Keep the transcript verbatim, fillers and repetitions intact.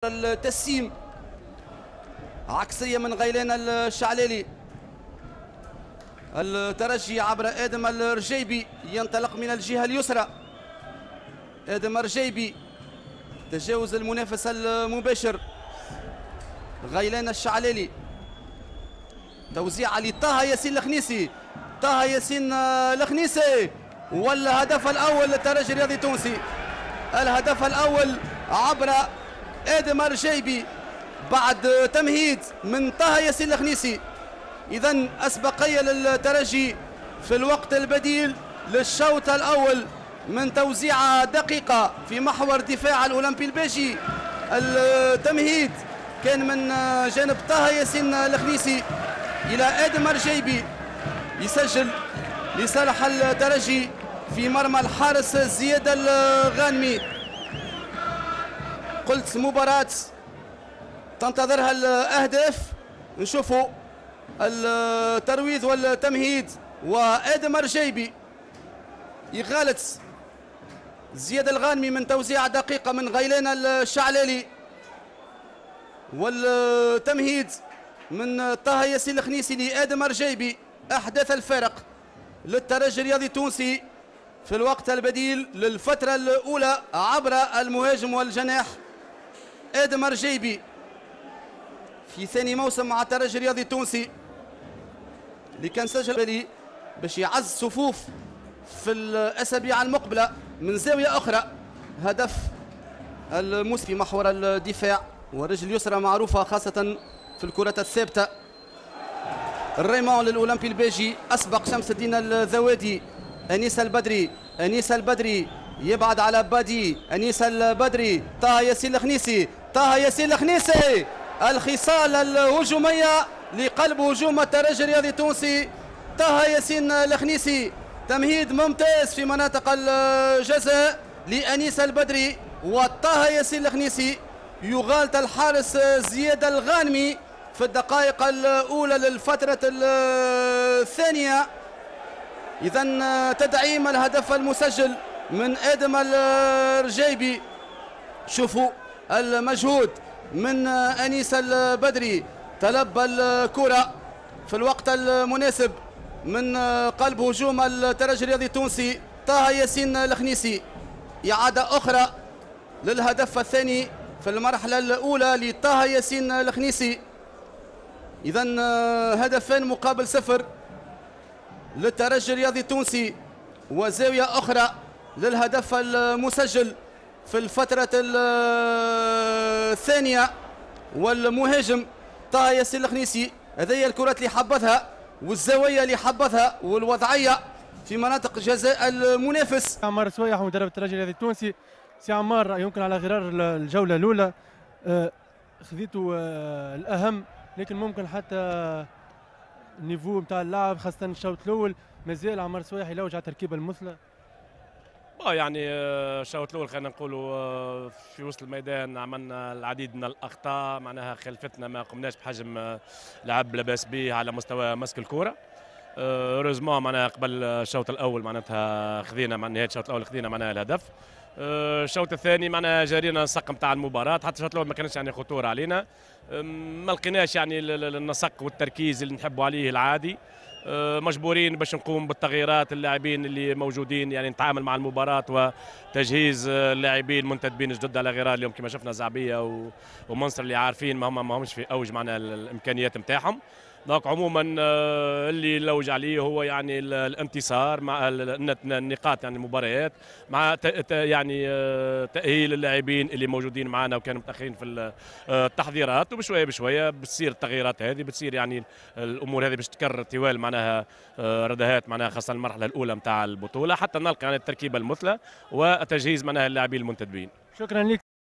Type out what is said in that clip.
التسييم عكسية من غيلان الشعلالي. الترجي عبر آدم الرجيبي ينطلق من الجهة اليسرى. آدم الرجيبي تجاوز المنافس المباشر غيلان الشعلالي. توزيع لطه ياسين الخنيسي. طه ياسين الخنيسي والهدف الأول للترجي الرياضي التونسي. الهدف الأول عبر آدم الرجيبي بعد تمهيد من طه ياسين الخنيسي. إذن أسبقية للترجي في الوقت البديل للشوط الأول من توزيعة دقيقة في محور دفاع الأولمبي الباجي. التمهيد كان من جانب طه ياسين الخنيسي إلى آدم الرجيبي يسجل لصالح الترجي في مرمى الحارس زياد الغانمي. قلت مباراة تنتظرها الأهداف. نشوفوا الترويض والتمهيد وآدم الرجيبي يغالط زياد الغانمي من توزيع دقيقة من غيلان الشعلالي، والتمهيد من طه ياسين الخنيسي لآدم الرجيبي. أحداث الفارق للترجي الرياضي التونسي في الوقت البديل للفترة الأولى عبر المهاجم والجناح آدم الرجيبي في ثاني موسم مع الترجي الرياضي التونسي، اللي كان سجل باش يعز صفوف في الأسابيع المقبلة من زاوية أخرى. هدف الموسم في محور الدفاع والرجل اليسرى معروفة خاصة في الكرة الثابتة. الريمون للأولمبي الباجي أسبق شمس الدين الذوادي. أنيس البدري أنيس البدري يبعد على بادي. أنيس البدري طه ياسين الخنيسي. طه ياسين الخنيسي الخصال الهجومية لقلب هجوم الترجي الرياضي التونسي. طه ياسين الخنيسي تمهيد ممتاز في مناطق الجزاء لأنيس البدري، وطه ياسين الخنيسي يغالط الحارس زياد الغانمي في الدقائق الأولى للفترة الثانية. إذن تدعيم الهدف المسجل من آدم الرجيبي. شوفوا المجهود من أنيس البدري، تلبى الكرة في الوقت المناسب من قلب هجوم الترجي الرياضي التونسي. طه ياسين الخنيسي إعادة أخرى للهدف الثاني في المرحلة الأولى لطه ياسين الخنيسي. إذن هدفين مقابل صفر للترجي الرياضي التونسي، وزاوية أخرى للهدف المسجل في الفترة الثانية والمهاجم طه ياسين الخنيسي. هذه الكرات اللي حبذها والزاوية اللي حبذها والوضعية في مناطق جزاء المنافس. عمار سويح مدرب الترجي الرياضي التونسي. سي عمار، يمكن على غرار الجولة الأولى خذيتوا الأهم، لكن ممكن حتى النيفو نتاع اللعب خاصة الشوط الأول مازال عمار سويح يلوج على التركيبة المثلى. اه يعني الشوط الاول خلينا نقولوا في وسط الميدان عملنا العديد من الاخطاء، معناها خلفتنا ما قمناش بحجم لعب لاباس به على مستوى مسك الكره. روزمون معناها قبل الشوط الاول معناتها خذينا مع نهايه الشوط الاول خذينا معناها الهدف. الشوط الثاني معناها جارينا النسق نتاع المباراه، حتى الشوط الاول ما كانش يعني خطوره علينا، ما لقيناش يعني النسق والتركيز اللي نحبوا عليه العادي. مجبورين باش نقوم بالتغييرات اللاعبين اللي موجودين، يعني نتعامل مع المباراة وتجهيز اللاعبين المنتدبين الجدد على غرار اليوم كما شفنا زعبية ومنصر اللي عارفين ما هم ما همش في اوج معنا الامكانيات نتاعهم. دونك عموما اللي نلوج عليه هو يعني الانتصار مع النقاط يعني المباريات، مع يعني تاهيل اللاعبين اللي موجودين معنا وكانوا متاخرين في التحضيرات، وبشويه بشويه بتصير التغييرات هذه، بتصير يعني الامور هذه باش تكرر طوال معناها ردهات معناها خاصه المرحله الاولى نتاع البطوله حتى نلقى يعني التركيبه المثلى وتجهيز معناها اللاعبين المنتدبين. شكرا لك.